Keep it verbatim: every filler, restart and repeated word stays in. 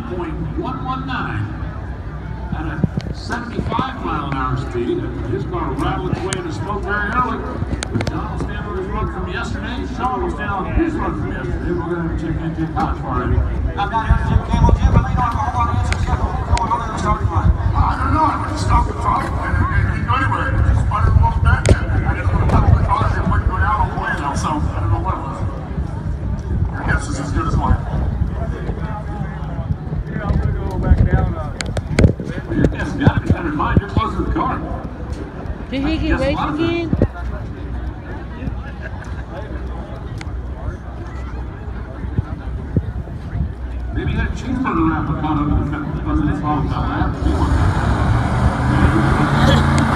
point one one nine at a seventy-five mile an hour speed. His car rattled its way into smoke very early. But John will stand on his run from yesterday. Sean will stand on his run from yesterday. We're going to check in Jim Hodge for him. I've got here Jim Campbell. Jim, I may not have a whole lot of answers yet, but what's going on in the starting line? I don't know. I went to stop the car and it didn't go anywhere. It just sputtered and walked back. I didn't want to touch the cars and wouldn't go down all the way though, so I don't know what it was. Your guess is as good as mine. Yeah, I'm going to go back down. Uh, Well, your guess has got to be better than mine. You're closer to the car. Did he get race again? Maybe he had a cheeseburger wrapper caught under the under the phone.